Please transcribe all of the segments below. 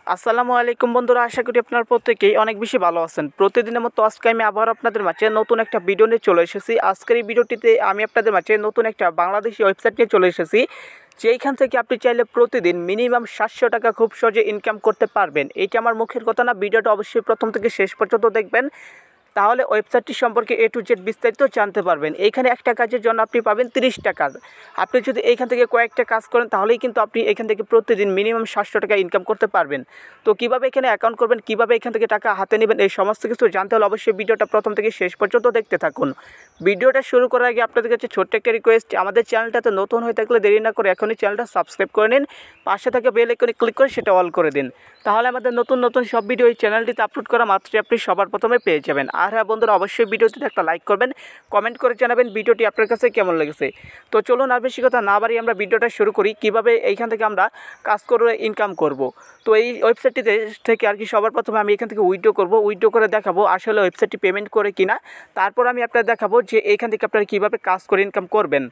আসসালামু আলাইকুম বন্ধুরা, আশা করি আপনারা প্রত্যেকেই অনেক বেশি ভালো আছেন। প্রতিদিনের মতো আজকে আমি আবার আপনাদের মাঝে নতুন একটা ভিডিও নিয়ে চলে এসেছি। আজকের এই ভিডিওটিতে আমি আপনাদের মাঝে নতুন একটা বাংলাদেশি ওয়েবসাইট নিয়ে চলে এসেছি, যেইখান থেকে আপনি চাইলে প্রতিদিন মিনিমাম 700 টাকা খুব সহজে ইনকাম করতে পারবেন। এইটা আমার মুখের কথা না, ভিডিওটা অবশ্যই প্রথম থেকে শেষ পর্যন্ত দেখবেন, তাহলে ওয়েবসাইটটি সম্পর্কে A to Z বিস্তারিত জানতে পারবেন। এইখানে একটা কাজের জন্য আপনি পাবেন 30 টাকা। আপনি যদি এইখান থেকে কয়েকটা কাজ করেন তাহলেই কিন্তু আপনি এখান থেকে প্রতিদিন মিনিমাম 700 টাকা ইনকাম করতে পারবেন। তো কীভাবে এখানে অ্যাকাউন্ট করবেন, কীভাবে এখান থেকে টাকা হাতে নেবেন, এই সমস্ত কিছু জানতে হলে অবশ্যই ভিডিওটা প্রথম থেকে শেষ পর্যন্ত দেখতে থাকুন। ভিডিওটা শুরু করার আগে আপনাদের কাছে ছোট্ট একটা রিকোয়েস্ট, আমাদের চ্যানেলটাতে নতুন হয়ে থাকলে দেরি না করে এখনই চ্যানেলটা সাবস্ক্রাইব করে নিন, পাশে থাকা বেল আইকনে ক্লিক করে সেটা অল করে দিন। তাহলে আমাদের নতুন নতুন সব ভিডিও এই চ্যানেলটিতে আপলোড করা মাত্রই আপনি সবার প্রথমে পেয়ে যাবেন। আর হ্যাঁ বন্ধুরা, অবশ্যই ভিডিওটিতে একটা লাইক করবেন, কমেন্ট করে জানাবেন ভিডিওটি আপনার কাছে কেমন লেগেছে। তো চলুন আর বেশি কথা না বাড়িয়ে আমরা ভিডিওটা শুরু করি, কীভাবে এইখান থেকে আমরা কাজ করে ইনকাম করব। তো এই ওয়েবসাইটটিতে থেকে আর কি সবার প্রথমে আমি এখান থেকে উইথড্র করব, উইথড্র করে দেখাবো আসলে ওয়েবসাইটটি পেমেন্ট করে কিনা। তারপর আমি আপনাদের দেখাবো যে এইখান থেকে আপনারা কীভাবে কাজ করে ইনকাম করবেন।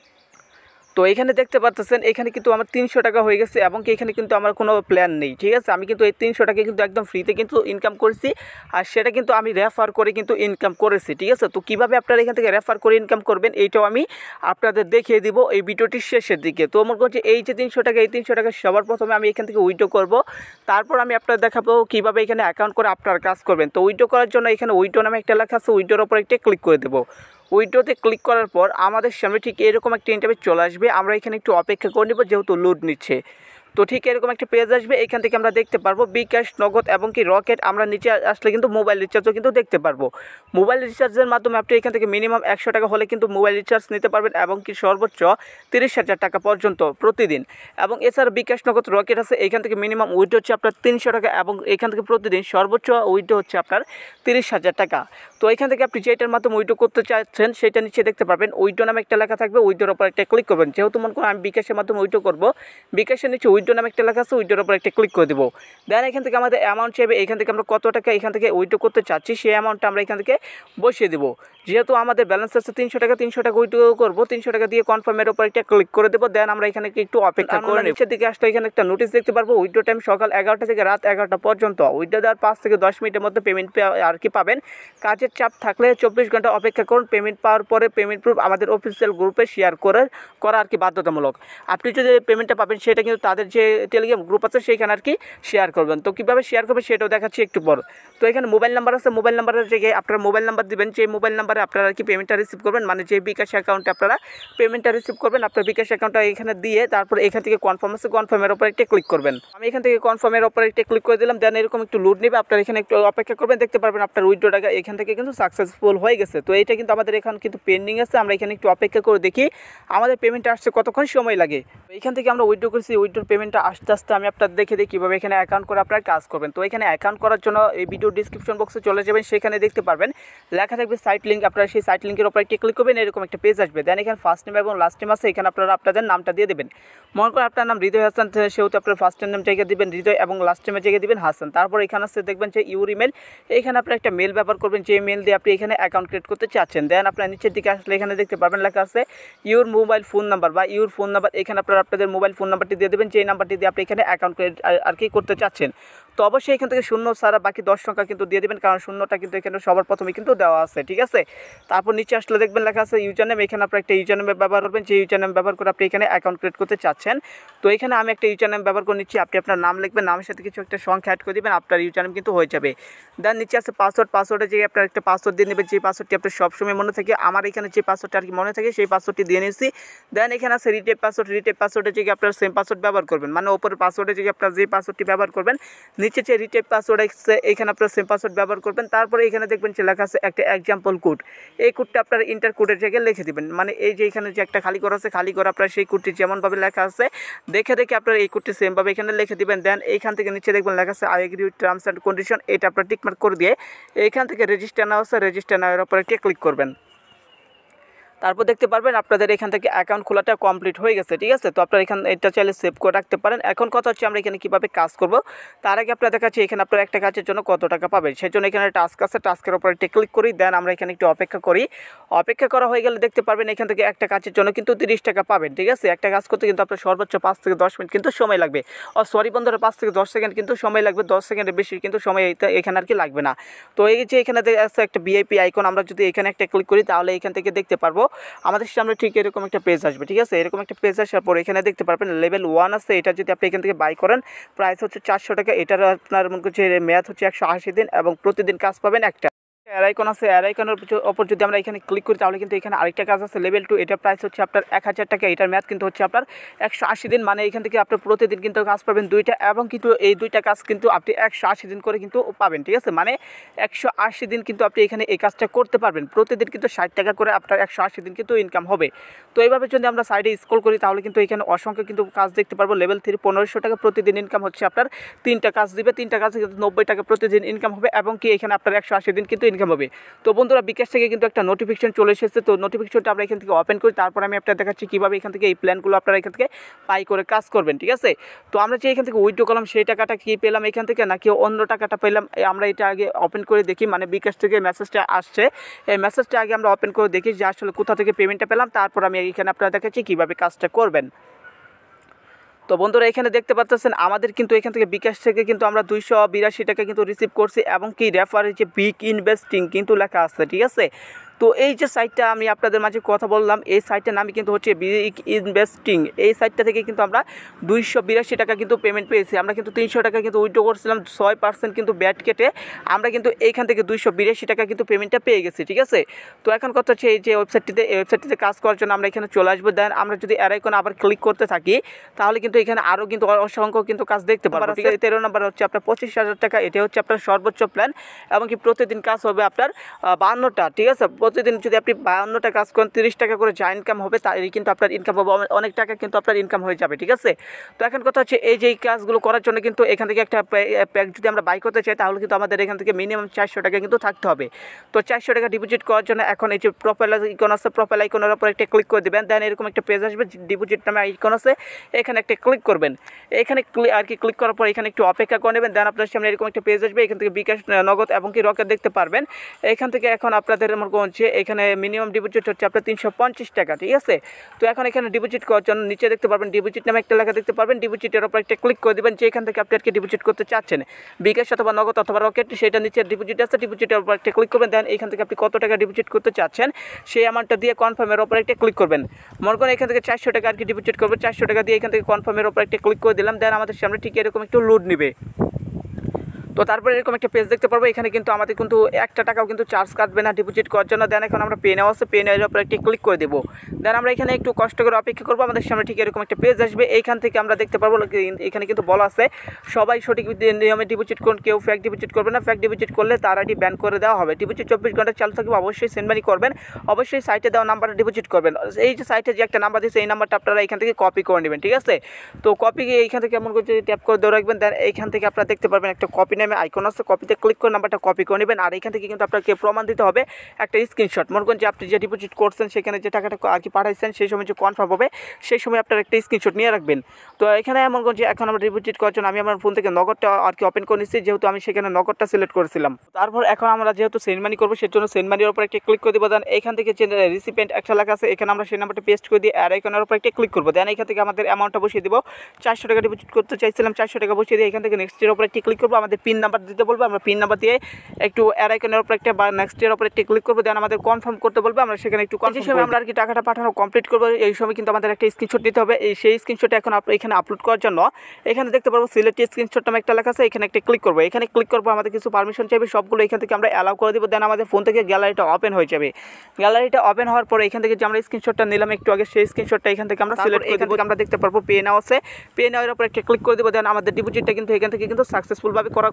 তো এখানে দেখতে পাচ্ছেন, এখানে কিন্তু আমার 300 টাকা হয়ে গেছে এবং কি এখানে কিন্তু আমার কোনো প্ল্যান নেই, ঠিক আছে। আমি কিন্তু এই 300 টাকা কিন্তু একদম ফ্রিতে কিন্তু ইনকাম করেছি, আর সেটা কিন্তু আমি রেফার করে কিন্তু ইনকাম করেছি, ঠিক আছে। তো কীভাবে আপনারা এখান থেকে রেফার করে ইনকাম করবেন এইটাও আমি আপনাদের দেখিয়ে দিব এই ভিডিওটির শেষের দিকে। তো মনে করছি এই যে 300 টাকা, এই 300 টাকা সবার প্রথমে আমি এখান থেকে উইথড্র করব, তারপর আমি আপনাদের দেখাবো কীভাবে এখানে অ্যাকাউন্ট করে আপনারা কাজ করবেন। তো উইথড্র করার জন্য এখানে উইথড্র নামে একটা লেখা আছে, উইথড্রর ওপর একটা ক্লিক করে দেবো। উইথড্রতে ক্লিক করার পর আমাদের সামনে ঠিক এরকম একটা ইন্টারফেস চলে আসবে। আমরা এখানে একটু অপেক্ষা করে নেব, যেহেতু লোড নিচ্ছে। তো ঠিক এরকম একটা পেজ আসবে, এখান থেকে আমরা দেখতে পারবো বিকাশ, নগদ এবং কি রকেট। আমরা নিচে আসলে কিন্তু মোবাইল রিচার্জও কিন্তু দেখতে পারবো। মোবাইল রিচার্জের মাধ্যমে আপনি এখান থেকে মিনিমাম 100 টাকা হলে কিন্তু মোবাইল রিচার্জ নিতে পারবেন, এবং কি সর্বোচ্চ 30,000 টাকা পর্যন্ত প্রতিদিন। এবং এছাড়া বিকাশ, নগদ, রকেট আছে, এখান থেকে মিনিমাম উইথড্র হচ্ছে আপনার 300 টাকা, এবং এখান থেকে প্রতিদিন সর্বোচ্চ উইথড্র হচ্ছে আপনার 30,000 টাকা। তো এখান থেকে আপনি যেটার মাধ্যমে উইথড্র করতে চাচ্ছেন সেটা নিচে দেখতে পারবেন, উইথড্র নামে একটা লেখা থাকবে, উইথড্রর উপর একটা ক্লিক করবেন। যেহেতু মনে করেন আমি বিকাশের মাধ্যমে উইথড্র করব, বিকাশের নিচে উইথড্র নামে একটা লেখা আছে, উইথড্রর উপর একটা ক্লিক করে দেবো। দেন এখান থেকে আমাদের অ্যামাউন্ট চাইবে, এখান থেকে আমরা কত টাকা এখান থেকে উইথড্র করতে চাচ্ছি সেই অ্যামাউন্টটা আমরা এখান থেকে বসিয়ে দেবো। যেহেতু আমাদের ব্যালেন্স আছে 300 টাকা, 300 টাকা উইথড্র করবো, 300 টাকা দিয়ে কনফার্মের উপর একটা ক্লিক করে দেবো। দেন আমরা এখানে একটু অপেক্ষা করে নিচের দিকে আসলে এখানে একটা নোটিশ দেখতে পারবো, উইথড্র টাইম সকাল 11টা থেকে রাত 11টা পর্যন্ত। উইথড্র দেওয়ার 5 থেকে 10 মিনিটের মধ্যে পেমেন্ট আর কি পাবেন। কাজের চাপ থাকলে 24 ঘন্টা অপেক্ষা করুন। পেমেন্ট পাওয়ার পরে পেমেন্ট প্রুফ আমাদের অফিসিয়াল গ্রুপে শেয়ার করা আর কি বাধ্যতামূলক। আপনি যদি পেমেন্টটা পাবেন সেটা কিন্তু তাদের যে টেলিগ্রাম গ্রুপ আছে সেইখানে আর কি শেয়ার করবেন। তো কীভাবে শেয়ার করবেন সেটাও দেখাচ্ছি একটু পর। তো এখানে মোবাইল নাম্বার আছে, মোবাইল নাম্বারের জায়গায় আপনারা মোবাইল নাম্বার দিবেন, যে মোবাইল নাম্বারে আপনারা আর কি পেমেন্টটা রিসিভ করবেন, মানে যে বিকাশ অ্যাকাউন্টে আপনারা পেমেন্টটা রিসিভ করবেন, আপনার বিকাশ অ্যাকাউন্টটা এখানে দিয়ে তারপর এখান থেকে কনফার্ম আছে, কনফার্মের ওপর একটা ক্লিক করবেন। আমি এখান থেকে কনফার্মের ওপর একটা ক্লিক করে দিলাম। দেন এরকম একটু লোড নেবে, আপনারা এখানে একটু অপেক্ষা করবেন, দেখতে পারবেন আপনার উইথড্র টাকা এখান থেকে কিন্তু সাকসেসফুল হয়ে গেছে। তো এইটা কিন্তু আমাদের এখন কিন্তু পেন্ডিং আছে, আমরা এখানে একটু অপেক্ষা করে দেখি আমাদের পেমেন্টটা আসছে কতক্ষণ সময় লাগে। এখান থেকে আমরা উইথড্র করেছি, উইথড্র পেমেন্টটা আস্তে আস্তে আমি আপনার দেখে দিই কীভাবে এখানে অ্যাকাউন্ট করে আপনারা কাজ করবেন। তো এখানে অ্যাকাউন্ট করার জন্য এই ভিডিও ডিসক্রিপশন বক্সে চলে যাবেন, সেখানে দেখতে পারবেন লেখা থাকবে সাইট লিঙ্ক। আপনারা সেই সাইট লিঙ্কের উপর একটি ক্লিক করবেন, এরকম একটা পেজ আসবে। দেন এখানে ফার্স্ট নেম এবং লাস্ট নেম আছে, এখানে আপনারা আপনাদের নামটা দিয়ে দেবেন। মনে করেন আপনার নাম হৃদয় হাসান, সেহেতু আপনার ফার্স্টের নাম জায়গা দিবেন হৃদয় এবং লাস্ট নেমের জায়গা দিবেন হাসান। তারপর এখানে আছে দেখবেন যে ইউর ইমেল, এখানে আপনার একটা মেল ব্যবহার করবেন, যে মেল দিয়ে আপনি এখানে অ্যাকাউন্ট ক্রিয়েট করতে চাচ্ছেন। দেন আপনার নিচের দিকে আসলে এখানে দেখতে পারবেন লেখা আছে ইউর মোবাইল ফোন নাম্বার বা ইউর ফোন নাম্বার। এখানে আপনারা আপনাদের মোবাইল ফোন নাম্বারটি দিয়ে দেবেন, যে নাম্বারটি দিয়ে আপনি এখানে অ্যাকাউন্ট ক্রিয়েট আর কি করতে চাচ্ছেন। তো অবশ্যই এখান থেকে শূন্য ছাড়া বাকি 10 সংখ্যা কিন্তু দিয়ে দেবেন, কারণ শূন্যটা কিন্তু এখানে সবার প্রথমে কিন্তু দেওয়া আছে, ঠিক আছে। তারপর নিচে আসলে দেখবেন লেখা আছে ইউজার নেম, এখানে আপনার একটা ইউজার নেম ব্যবহার করবেন, যে ইউজার নেম ব্যবহার করে আপনি এখানে অ্যাকাউন্ট ক্রিয়েট করতে চাচ্ছেন। তো এখানে আমি একটা ইউজার নেম ব্যবহার করে নিচ্ছি, আপনি আপনার নাম লিখবেন, নামের সাথে কিছু একটা সংখ্যা অ্যাড করে দেবেন, আপনার ইউজার নেম কিন্তু হয়ে যাবে। দেন নিচে আছে পাসওয়ার্ড, পাসওয়ার্ডের যে আপনার একটা পাসওয়ার্ড দিয়ে নেবেন, যে পাসওয়ার্ডটি আপনার সবসময় মনে থাকে। আমার এখানে যে পাসওয়ার্ডটা আর কি মনে থাকে সেই পাসওয়ার্ডটি দিয়ে নিয়েছি। দেন এখানে আছে রিটেপ পাসওয়ার্ড, রিটেপ পাসওয়ার্ডের যে আপনার সেম পাসওয়ার্ড ব্যবহার করবেন, মানে ওপরের পাসওয়ার্ডের যে আপনার যে পাসওয়ার্ডটি ব্যবহার করবেন, নিচে যে রিটেপ পাসওয়ার্ড আছে এখানে আপনার সেম পাসওয়ার্ড ব্যবহার করবেন। তারপরে এখানে দেখবেন যে লেখা আছে একটা এক্সাম্পল কোড, এই কোডটা আপনার ইন্টার কোডের জায়গায় লিখে দিবেন। মানে এই যে এখানে যে একটা খালি ঘর আছে, খালি ঘর আপনার সেই কোডটি যেমনভাবে লেখা আছে দেখে দেখে আপনার এই কোডটি সেমভাবে এখানে লিখে দিবেন। দেন এইখান থেকে নিচে দেখবেন লেখা আছে I agree with terms and condition, এটা আপনার টিকমার্ক করে দিয়ে এইখান থেকে রেজিস্টার নাও আছে, রেজিস্টার নাও এর উপর একটা ক্লিক করবেন। তারপর দেখতে পারবেন আপনাদের এখান থেকে অ্যাকাউন্ট খোলাটা কমপ্লিট হয়ে গেছে। ঠিক আছে, তো আপনারা এখানে এটা চাইলে সেভ করে রাখতে পারেন। এখন কথা হচ্ছে আমরা এখানে কীভাবে কাজ করব, তার আগে আপনার দেখাচ্ছি এখানে আপনারা একটা কাজের জন্য কত টাকা পাবেন। সেই জন্য এখানে টাস্ক আছে, টাস্কের উপর একটা ক্লিক করি, দেন আমরা এখানে একটু অপেক্ষা করি। অপেক্ষা করা হয়ে গেলে দেখতে পারবেন এখান থেকে একটা কাজের জন্য কিন্তু 30 টাকা পাবেন। ঠিক আছে, একটা কাজ করতে কিন্তু আপনার সর্বোচ্চ 5 থেকে 10 মিনিট কিন্তু সময় লাগবে। সরি বন্ধুরা, 5 থেকে 10 সেকেন্ড কিন্তু সময় লাগবে, 10 সেকেন্ডের বেশি কিন্তু সময় এখানে আর কি লাগবে না। তো এই যে এখানে আছে একটা ভিআইপি আইকন, আমরা যদি এখানে একটা ক্লিক করি তাহলে এখান থেকে দেখতে পারবো আমাদের সামনে ঠিক এরকম একটা পেজ আসবে। ঠিক আছে, এরকম একটা পেজ আসার পর এখানে দেখতে পারবেন লেভেল 1 আছে, এটা যদি আপনি এখান থেকে বাই করেন প্রাইস হচ্ছে 400 টাকা। এটার আপনার মনে করছে মেয়াদ হচ্ছে 180 দিন এবং প্রতিদিন কাজ পাবেন একটা। এর আইকন আছে, এর আইকনের ওপর যদি আমরা এখানে ক্লিক করি তাহলে কিন্তু এখানে আরেকটা কাজ আছে লেভেল 2, এটা প্রাইস হচ্ছে আপনার 1000 টাকা। এটার মেয়াদ কিন্তু হচ্ছে আপনার 180 দিন, মানে এখান থেকে আপনার প্রতিদিন কিন্তু কাজ পাবেন 2টা, এবং কিন্তু এই 2টা কাজ কিন্তু আপনি 180 দিন করে কিন্তু পাবেন। ঠিক আছে, মানে 180 দিন কিন্তু আপনি এখানে এই কাজটা করতে পারবেন। প্রতিদিন কিন্তু 60 টাকা করে আপনার 180 দিন কিন্তু ইনকাম হবে। তো এইভাবে যদি আমরা সাইডে স্ক্রল করি তাহলে কিন্তু এখানে অসংখ্য কিন্তু কাজ দেখতে পারবো। লেভেল 3 1500 টাকা প্রতিদিন ইনকাম হচ্ছে আপনার, 3টা কাজ দিবে, 3টা কাজে কিন্তু 90 টাকা প্রতিদিন ইনকাম হবে, এবং কি এখানে আপনার 180 দিন কিন্তু ইনকাম হবে। তো বন্ধুরা, বিকাশ থেকে কিন্তু একটা নোটিফিকেশন চলে এসেছে। তো নোটিফিকেশনটা আমরা এখান থেকে ওপেন করি, তারপর আমি আপনাদের দেখাচ্ছি কীভাবে এখান থেকে এই প্ল্যানগুলো আপনারা এখান থেকে বাই করে কাজ করবেন। ঠিক আছে, তো আমরা যে এখান থেকে উইথড্র করলাম সেই টাকাটা কি পেলাম এখান থেকে, নাকি অন্য টাকাটা পেলাম, আমরা এটা আগে ওপেন করে দেখি। মানে বিকাশ থেকে মেসেজটা আসছে, এই মেসেজটা আগে আমরা ওপেন করে দেখি যে আসলে কোথা থেকে পেমেন্টটা পেলাম, তারপর আমি এখানে আপনারা দেখাচ্ছি কীভাবে কাজটা করবেন। তো বন্ধুরা, এখানে দেখতে পাচ্ছেন আমাদের কিন্তু এখান থেকে বিকাশ থেকে কিন্তু আমরা 282 টাকা কিন্তু রিসিভ করছি, এবং কি রেফারে যে বিগ ইনভেস্টিং কিন্তু লেখা আছে। ঠিক আছে, তো এই যে সাইটটা আমি আপনাদের মাঝে কথা বললাম, এই সাইটের নামই কিন্তু হচ্ছে বিগ ইনভেস্টিং। এই সাইটটা থেকে কিন্তু আমরা 282 টাকা কিন্তু পেমেন্ট পেয়েছি। আমরা কিন্তু 300 টাকা কিন্তু উইথড্র করছিলাম, 6% কিন্তু ব্যাট কেটে আমরা কিন্তু এইখান থেকে 282 টাকা কিন্তু পেমেন্টটা পেয়ে গেছি। ঠিক আছে, তো এখন কথা হচ্ছে এই যে ওয়েবসাইটটিতে কাজ করার জন্য আমরা এখানে চলে আসবো। দেন আমরা যদি এর আইকনে আবার ক্লিক করতে থাকি তাহলে কিন্তু এখানে আরও কিন্তু অসংখ্য কিন্তু কাজ দেখতে পারবো। ঠিক আছে, 13 নম্বর হচ্ছে আপনার 25,000 টাকা, এটা হচ্ছে আপনার সর্বোচ্চ প্ল্যান, এবং কি প্রতিদিন কাজ হবে আপনার 52টা। ঠিক আছে, প্রতিদিন যদি আপনি 52টা কাজ করেন 30 টাকা করে যা ইনকাম হবে তাই কিন্তু আপনার ইনকাম হবে, অনেক টাকা কিন্তু আপনার ইনকাম হয়ে যাবে। ঠিক আছে, তো এখন কথা হচ্ছে এই যে এই কাজগুলো করার জন্য কিন্তু এখান থেকে একটা প্যাক যদি আমরা বাই করতে চাই তাহলে কিন্তু আমাদের এখান থেকে মিনিমাম 400 টাকা কিন্তু থাকতে হবে। তো 400 টাকা ডিপোজিট করার জন্য এখন এই যে প্রোফাইল আইকন আছে, প্রোফাইল আইকনের উপর একটা ক্লিক করে দেবেন। দেন এরকম একটা পেজ আসবে, ডিপোজিট নামে আইকন আছে, এখানে একটা ক্লিক করবেন। এখানে আর কি ক্লিক করার পর এখানে একটু অপেক্ষা করে নেবেন। দেন আপনার সামনে এরকম একটা পেজ আসবে, এখান থেকে বিকাশ, নগদ এবং কি রকেট দেখতে পারবেন। এখান থেকে এখন আপনাদের মনে হচ্ছে এখানে মিনিমাম ডিপোজিট হচ্ছে আপনার 350 টাকা। ঠিক আছে, তো এখন এখানে ডিপোজিট করার জন্য নিচে দেখতে পারবেন ডিপোজিট নামে একটা লেখা দেখতে পারবেন, ডিপোজিটের উপর একটা ক্লিক করে দেবেন যে এখান থেকে আপনি আজকে ডিপোজিট করতে চাচ্ছেন, বিকাশ অথবা নগদ অথবা রকেট, সেটা নিচে ডিপোজিট আছে, ডিপোজিটের উপর একটা ক্লিক করবেন। দেন এখান থেকে আপনি কত টাকা ডিপোজিট করতে চাচ্ছেন সেই অ্যামাউন্টটা দিয়ে কনফার্মের উপর একটা ক্লিক করবেন। মনে করেন এখান থেকে 400 টাকা আর কি ডিপোজিট করবে, 400 টাকা দিয়ে এখান থেকে কনফার্মের উপর একটা ক্লিক করে দিলাম। দেন আমাদের সামনে ঠিক এরকম একটু লোড নেবে। তো তারপরে এরকম একটা পেজ দেখতে পারবো, এখানে কিন্তু আমাদের কিন্তু 1 টাকাও কিন্তু চার্জ কাটবে না ডিপোজিট করার জন্য। দেন এখন আমরা পে নাও আছে, পে নাওয়ের উপর একটা ক্লিক করে দেবো। দেন আমরা এখানে একটু কষ্ট করে অপেক্ষা করবো, আমাদের সামনে ঠিক এরকম একটা পেজ আসবে। এইখান থেকে আমরা দেখতে পারবো এখানে কিন্তু বলা আছে সবাই সঠিক নিয়মে ডিপোজিট করুন, কেউ ফ্যাক ডিপোজিট করবে না, ফ্যাক ডিপোজিট করলে তার আইডি ব্যান করে দেওয়া হবে। ডিপোজিট 24 ঘন্টা চালু থাকবে, অবশ্যই সেন্ড মানি করবেন, অবশ্যই সাইটে দেওয়া নাম্বারে ডিপোজিট করবেন। এই যে সাইটে যে একটা নাম্বার দিয়েছে এই নাম্বারটা আপনারা এখান থেকে কপি করে নেবেন। ঠিক আছে, তো কপি এইখান থেকে এমন করে ট্যাপ করে ধরে রাখবেন। দেন এইখান থেকে আপনারা দেখতে পারবেন একটা কপি নামে আইকন আছে, কপিতে ক্লিক করে নাম্বারটা কপি করে নেবেন। আর এখান থেকে কিন্তু আপনাকে প্রমাণ দিতে হবে একটা স্ক্রিনশট। মনে করেন যে আপনি যে ডিপোজিট করছেন সেখানে যে টাকাটা আর কি পাঠাইছেন সেই সময় যে কনফার্ম হবে সেই সময় আপনার একটা স্ক্রিনশট নিয়ে রাখবেন। তো এখানে এমন করেন যে এখন আমরা ডিপোজিট করার জন্য আমি আমার ফোন থেকে নগদটা আর কি ওপেন করে নিচ্ছি, যেহেতু আমি সেখানে নগদটা সিলেক্ট করেছিলাম। তারপর এখন আমরা যেহেতু সেন্ড মানি করবো সেজন্য সেন্ড মানির উপর একটা ক্লিক করে দেবো। দেন এখান থেকে যে রিসিপিয়েন্ট একটা লেখা আছে এখানে আমরা সেই নাম্বারটা পেস্ট করে দিয়ে আর আইকনের উপর একটা ক্লিক করবো। দেন এখান থেকে আমাদের অ্যামাউন্টটা বসিয়ে দেবো, 400 টাকা ডিপোজিট করতে চাইছিলাম, 400 টাকা বসিয়ে দিয়ে এখান থেকে নেক্সটের উপর একটা ক্লিক করবো। আমাদের পিন নাম্বার দিতে বলবো, আমরা পিন নাম্বার দিয়ে একটু এর আইকনের উপর একটা বা নেক্সটের উপর একটা ক্লিক করবো। দেন আমাদের কনফার্ম করতে বলবো, আমরা সেখানে একটু যে সময় আমরা আর কি টাকাটা পাঠানো কমপ্লিট করবো এই সময় কিন্তু আমাদের একটা স্ক্রিনশট নিতে হবে। সেই স্ক্রিনশট এখন এখানে আপলোড করার জন্য এখানে দেখতে পারবো সিলেক্ট স্ক্রিনশট নামে একটা লেখা আছে, এখানে একটা ক্লিক করবো। এখানে ক্লিক করবো, আমাদের কিছু পারমিশন চাইবে, সবগুলো এখান থেকে আমরা অ্যালাউ করে দেবো। দেন আমাদের ফোন থেকে গ্যালারিটা ওপেন হয়ে যাবে। গ্যালারিটা ওপেন হওয়ার পরে এখান থেকে যে আমরা স্ক্রিনশটটা নিলাম একটু আগে সেই স্ক্রিনশটটা এখান থেকে আমরা সিলেক্ট করে দেবো। আমরা দেখতে পারবো পে নাও আছে, পে নাওয়ের উপর একটা ক্লিক করে দেবো। দেন আমাদের ডিপোজিটটা কিন্তু এখান থেকে কিন্তু সাকসেসফুলভাবে করা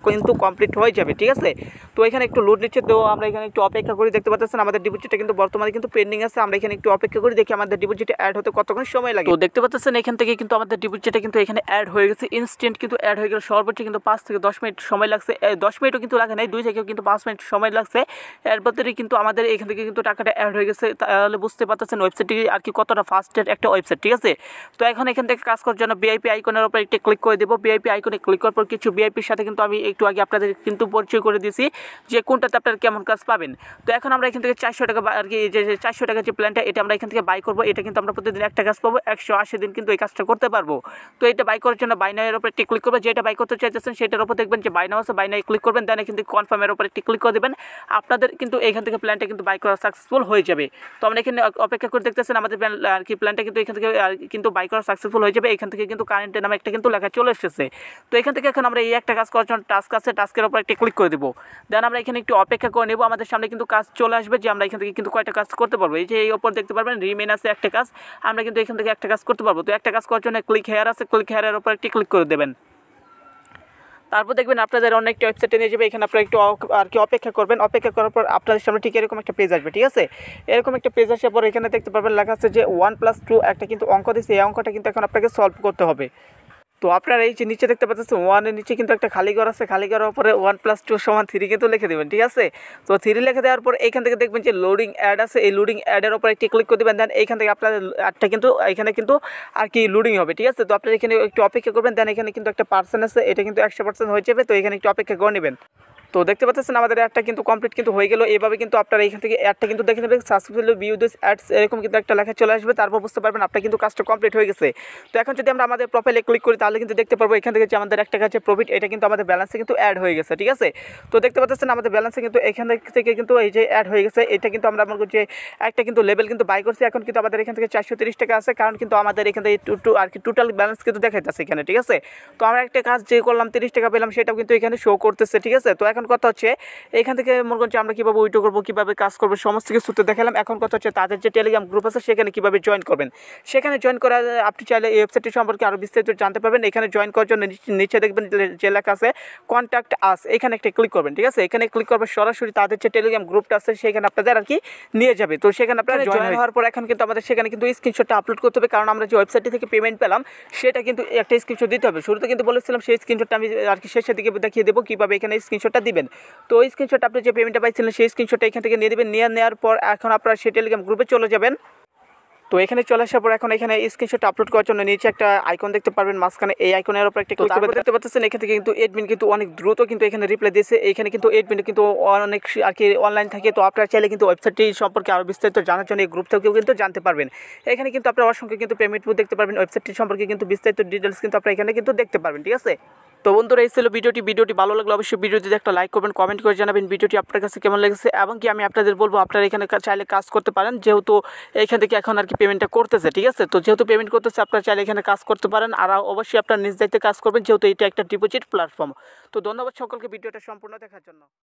কিন্তু কমপ্লিট হয়ে যাবে, ঠিক আছে। তো এখানে একটু লোড নিচ্ছে, তো আমরা এখানে একটু অপেক্ষা করি। দেখতে পাচ্ছেন আমাদের ডিপোজিটটা কিন্তু বর্তমানে কিন্তু পেন্ডিং আছে। আমরা এখানে একটু অপেক্ষা করি, দেখি আমাদের ডিপোজিট অ্যাড হতে কতক্ষণ সময় লাগে। তো দেখতে পাচ্ছেন এখান থেকে কিন্তু আমাদের ডিপোজিটটা কিন্তু এখানে অ্যাড হয়ে গেছে, ইনস্ট্যান্ট কিন্তু অ্যাড হয়ে গেল। সর্বোচ্চ কিন্তু 5 থেকে 10 মিনিট সময় লাগছে, 10 মিনিটও কিন্তু লাগে নাই, 2 থেকে কিন্তু 5 মিনিট সময় লাগছে। এর ভিতরে কিন্তু আমাদের এখান থেকে কিন্তু টাকাটা অ্যাড হয়ে গেছে। তাহলে বুঝতে পারতেছেন ওয়েবসাইটটি আর কি কতটা ফাস্টের একটা ওয়েবসাইট, ঠিক আছে। তো এখন এখান থেকে কাজ করার জন্য ভিআইপি আইকনের উপর একটা ক্লিক করে দেবো। ভিআইপি আইকনে ক্লিক করার পর কিছু ভিআইপির সাথে কিন্তু আমি একটু আগে আপনাদের কিন্তু পরিচয় করে দিয়েছি যে কোনটাতে আপনারা কেমন কাজ পাবেন। তো এখন আমরা এখান থেকে 400 টাকা আর কি যে 400 টাকার যে প্ল্যানটা, এটা আমরা এখান থেকে বাই করবো। এটা কিন্তু আমরা প্রতিদিন একটা কাজ পাবো, 180 দিন কিন্তু এই কাজটা করতে পারবো। তো এটা বাই করার জন্য বাই নাওয়ের উপর একটি ক্লিক করবো। যেটা বাই করতে চাইতেছেন সেটার উপর দেখবেন যে বাই নাও আছে, বাই নাও ক্লিক করবেন, দেন কিন্তু কনফার্মের উপর একটি ক্লিক করে দেবেন। আপনাদের কিন্তু এখান থেকে প্ল্যানটা কিন্তু বাই করা সাকসেসফুল হয়ে যাবে। তো আমরা এখানে অপেক্ষা করে দেখতেছেন আমাদের আর কি প্ল্যানটা কিন্তু এখান থেকে কিন্তু বাই করা সাকসেসফুল হয়ে যাবে। এখান থেকে কিন্তু কারেন্টের নামে একটা কিন্তু লেখা চলে এসেছে। তো এখান থেকে এখন আমরা এই একটা কাজ করার জন্য টাস্ক আছে, টাস্কের উপর একটা ক্লিক করে দেবো। দেন আমরা এখানে একটু অপেক্ষা করে নেব, আমাদের সামনে কিন্তু কাজ চলে আসবে যে আমরা এখান থেকে কিন্তু কয়টা কাজ করতে পারবো। এই যে এই ওপর দেখতে পারবেন রিমেন আছে একটা কাজ, আমরা কিন্তু এখান থেকে একটা কাজ করতে পারবো। তো একটা কাজ করার জন্য ক্লিক হেয়ার আছে, ক্লিক হেয়ারের উপর একটি ক্লিক করে দেবেন। তারপর দেখবেন আপনাদের অন্য একটা ওয়েবসাইটে নিয়ে যাবে। এখানে আপনারা একটু আর কি অপেক্ষা করবেন। অপেক্ষা করার পর আপনাদের সামনে ঠিক এরকম একটা পেজ আসবে, ঠিক আছে। এরকম একটা পেজ আসার পর এখানে দেখতে পারবেন লেখা আছে যে 1+2 একটা কিন্তু অঙ্ক দিচ্ছে, এই অঙ্কটা কিন্তু এখন আপনাকে সলভ করতে হবে। তো আপনারা এই যে নিচে দেখতে পাচ্ছেন 1 এর নিচে কিন্তু একটা খালি ঘর আছে, খালি ঘরের উপরে 1+2 = 3 কিন্তু লিখে দেবেন, ঠিক আছে। তো 3 লিখে দেওয়ার পর এইখান থেকে দেখবেন যে লোডিং অ্যাড আছে, এই লোডিং অ্যাডের উপর একটি ক্লিক করে দেবেন। দেন এইখান থেকে আপনাদের অ্যাডটা কিন্তু এখানে কিন্তু আর কি লোডিং হবে, ঠিক আছে। তো আপনারা এখানে একটু অপেক্ষা করবেন। দেন এখানে কিন্তু একটা পার্সেন্ট আছে, এটা কিন্তু 100% হয়ে যাবে। তো এখানে একটু অপেক্ষা করে নেবেন। তো দেখতে পাচ্ছেন আমাদের অ্যাডটা কিন্তু কমপ্লিট কিন্তু হয়ে গেল। এভাবে কিন্তু আপনারা এখান থেকে অ্যাডটা কিন্তু দেখে নেবেন, সাকসেসফুলি ভিউ দিস অ্যাডস এরকম কিন্তু একটা লেখা চলে আসবে। তারপর বুঝতে পারবেন আপনার কিন্তু কাজটা কমপ্লিট হয়ে গেছে। তো এখন যদি আমরা আমাদের প্রোফাইলে ক্লিক করি তাহলে কিন্তু দেখতে পারবো এখান থেকে যে আমাদের একটা কাছে প্রফিট, এটা কিন্তু আমাদের ব্যালেন্সে কিন্তু অ্যাড হয়ে গেছে, ঠিক আছে। তো দেখতে পাচ্ছেন আমাদের ব্যালেন্সে কিন্তু এখান থেকে কিন্তু এই যে অ্যাড হয়ে গেছে। এটা কিন্তু আমরা আমার যে একটা কিন্তু লেভেল কিন্তু বাই করছি। এখন কিন্তু আমাদের এখান থেকে 430 টাকা আছে, কারণ কিন্তু আমাদের এখান থেকে আর কি টোটাল ব্যালেন্স কিন্তু দেখাইতেছে এখানে, ঠিক আছে। তো আমরা একটা কাজ যে করলাম 30 টাকা পেলাম, সেটাও কিন্তু এখানে শো করতেছে, ঠিক আছে। তো এখন কথা হচ্ছে এখান থেকে মনে করছি আমরা কীভাবে উইথড্র করবো, কীভাবে কাজ করবো, সমস্ত কিছু তো দেখালাম। এখন কথা হচ্ছে তাদের যে টেলিগ্রাম গ্রুপ আছে সেখানে কীভাবে জয়েন করবেন। সেখানে জয়েন করা আপনি চাইলে এই ওয়েবসাইটটি সম্পর্কে আরও বিস্তারিত জানতে পারবেন। এখানে জয়েন করার জন্য নিচে দেখবেন যে লেখা আছে কন্ট্যাক্ট আস, এখানে একটা ক্লিক করবেন, ঠিক আছে। এখানে ক্লিক করবে সরাসরি তাদের যে টেলিগ্রাম গ্রুপটা আছে সেখানে আপনাদের আর কি নিয়ে যাবে। তো সেখানে আপনারা জয়েন হওয়ার পর এখন কিন্তু আমাদের সেখানে কিন্তু স্ক্রিনশটটা আপলোড করতে হবে, কারণ আমরা যে ওয়েবসাইটটি থেকে পেমেন্ট পেলাম সেটা কিন্তু একটা স্ক্রিনশট দিতে হবে। শুরুতে কিন্তু বলেছিলাম সেই স্ক্রিনশটটা আমি আর কি শেষের দিকে দেখিয়ে দেবো কীভাবে এখানে স্ক্রিনশটটা দিবেন। তো ওই স্ক্রিনশটটা আপনি যে পেমেন্টটা পাইছিলেন সেই স্ক্রিনশটটা এখান থেকে নিয়ে দেবেন। নেওয়ার পর এখন আপনারা সেই টেলিগ্রাম গ্রুপে চলে যাবেন। তো এখানে চলে আসার পর এখন এখানে স্ক্রিনশটটা আপলোড করার জন্য নিচে একটা আইকন দেখতে পারবেন মাঝখানে, এই আইকনের উপর একটা ক্লিক করবেন। দেখতে পাচ্ছেন এখান থেকে কিন্তু এডমিন কিন্তু অনেক দ্রুত কিন্তু এখানে রিপ্লাই দিয়েছে। এখানে কিন্তু এডমিন কিন্তু অনেক আর কি অনলাইন থাকে। তো আপনারা চাইলে কিন্তু ওয়েবসাইটটি সম্পর্কে আরও বিস্তারিত জানার জন্য এই গ্রুপ থেকেও কিন্তু জানতে পারবেন। এখানে কিন্তু আপনারা অসংখ্য কিন্তু পেমেন্ট দেখতে পারবেন, ওয়েবসাইটটি সম্পর্কে কিন্তু বিস্তারিত ডিটেলস কিন্তু আপনারা এখানে কিন্তু দেখতে পারবেন, ঠিক আছে। তো বন্ধুরা এই ছিল ভিডিওটি ভালো লাগলে অবশ্যই ভিডিওটিতে একটা লাইক করবেন, কমেন্ট করে জানাবেন ভিডিওটি আপনার কাছে কেমন লেগেছে, এবং কি আমি আপনাদের বলবো আপনারা এখানে চাইলে কাজ করতে পারেন, যেহেতু এখান থেকে এখন আর কি পেমেন্টটা করতেছে, ঠিক আছে। তো যেহেতু পেমেন্ট করতেছে আপনারা চাইলে এখানে কাজ করতে পারেন, আর অবশ্যই আপনার নিজ দায়িত্বে কাজ করবেন, যেহেতু এটা একটা ডিপোজিট প্ল্যাটফর্ম। তো ধন্যবাদ সকলকে ভিডিওটা সম্পূর্ণ দেখার জন্য।